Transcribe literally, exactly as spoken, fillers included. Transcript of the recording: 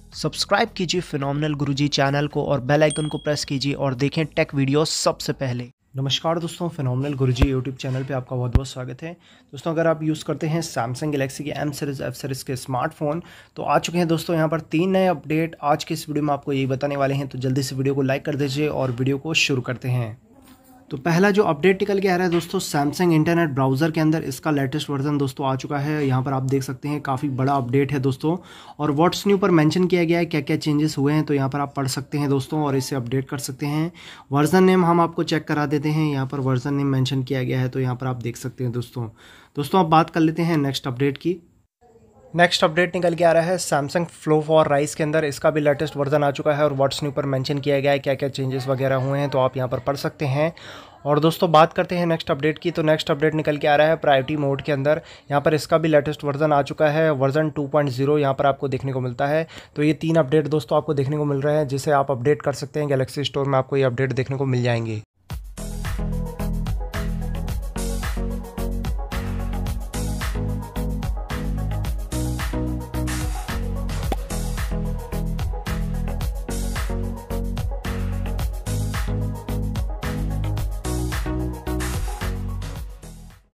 Subscribe कीजिए phenomenal गुरुजी channel को और बेल आइकन को प्रेस कीजिए और देखें टेक वीडियो सबसे पहले। नमस्कार दोस्तों, फिनोमिनल गुरुजी यूट्यूब चैनल पे आपका बहुत बहुत स्वागत है। दोस्तों, अगर आप यूज़ करते हैं सैमसंग गैलेक्सी के एम सीरीज़ एफ सीरीज़ के स्मार्टफोन तो आ चुके हैं दोस्तों यहाँ पर तीन नए अपडेट। आज के इस वीडियो में आपको यही बताने वाले हैं, तो जल्दी से वीडियो को लाइक कर दीजिए और वीडियो को शुरू करते हैं। तो पहला जो अपडेट निकल के आ रहा है दोस्तों, सैमसंग इंटरनेट ब्राउज़र के अंदर इसका लेटेस्ट वर्जन दोस्तों आ चुका है। यहाँ पर आप देख सकते हैं काफ़ी बड़ा अपडेट है दोस्तों, और व्हाट्स न्यू पर मेंशन किया गया है क्या क्या चेंजेस हुए हैं, तो यहाँ पर आप पढ़ सकते हैं दोस्तों और इसे अपडेट कर सकते हैं। वर्जन नेम हम आपको चेक करा देते हैं, यहाँ पर वर्जन नेम मेंशन किया गया है, तो यहाँ पर आप देख सकते हैं दोस्तों। दोस्तों अब बात कर लेते हैं नेक्स्ट अपडेट की। नेक्स्ट अपडेट निकल के आ रहा है सैमसंग फ्लो फॉर राइस के अंदर, इसका भी लेटेस्ट वर्जन आ चुका है और व्हाट्स न्यू पर मेंशन किया गया है क्या क्या चेंजेस वगैरह हुए हैं, तो आप यहाँ पर पढ़ सकते हैं। और दोस्तों बात करते हैं नेक्स्ट अपडेट की, तो नेक्स्ट अपडेट निकल के आ रहा है प्रायोरिटी मोड के अंदर। यहाँ पर इसका भी लेटेस्ट वर्जन आ चुका है, वर्जन टू पॉइंट ज़ीरो यहाँ पर आपको देखने को मिलता है। तो ये तीन अपडेट दोस्तों आपको देखने को मिल रहे हैं, जिसे आप अपडेट कर सकते हैं। गैलेक्सी स्टोर में आपको ये अपडेट देखने को मिल जाएंगे।